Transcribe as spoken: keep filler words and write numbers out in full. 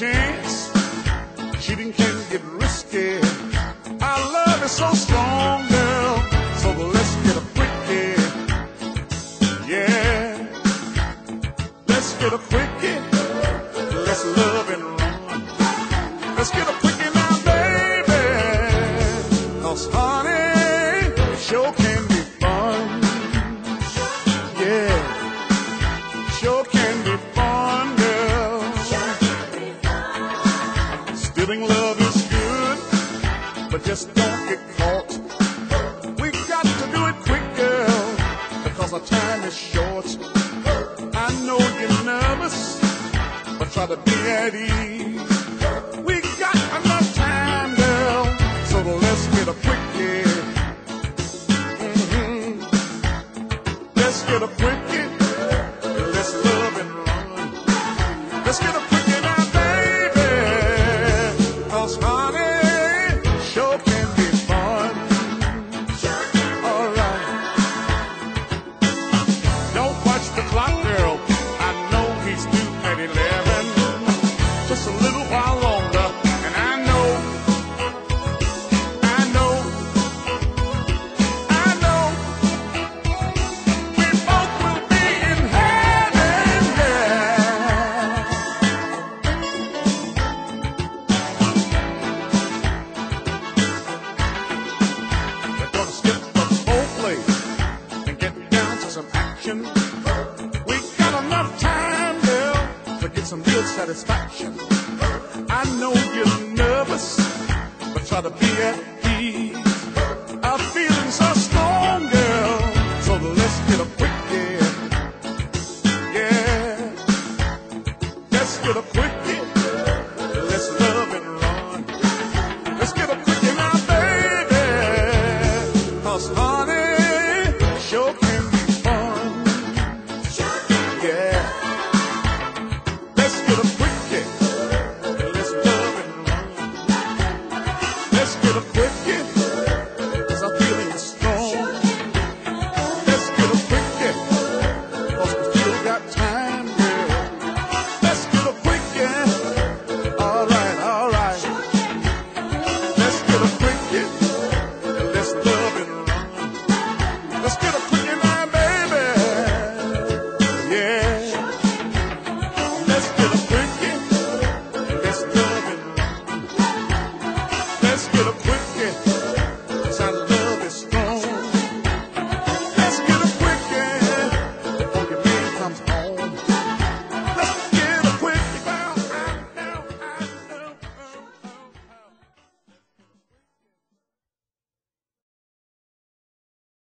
chance. Cheating can get risky. Our love is so strong, girl. So let's get a quickie. Yeah. Let's get a quickie. Let's love and run. Let's get a quickie now, baby. 'Cause honey, sure can be fun. Yeah. Sure can be fun, girl. Stealing love is good, but just don't get caught. We got to do it quick, girl, because our time is short. I know you're nervous, but try to be at ease. We got enough time, girl, so let's get a quickie. Mm-hmm. Let's get a quickie. Let's love and run. Let's get a quickie now, baby. 'Cause honey, sure can be fun. All right. Don't watch the clock, girl. I know he's due at eleven. Just a little while longer, and I know, I know, I know, we both will be in heaven. Yeah. We're gonna skip the whole place and get down to some action. We got enough time, girl, to get some real satisfaction. I know you're nervous, but try to be at ease. Our feelings are strong, girl,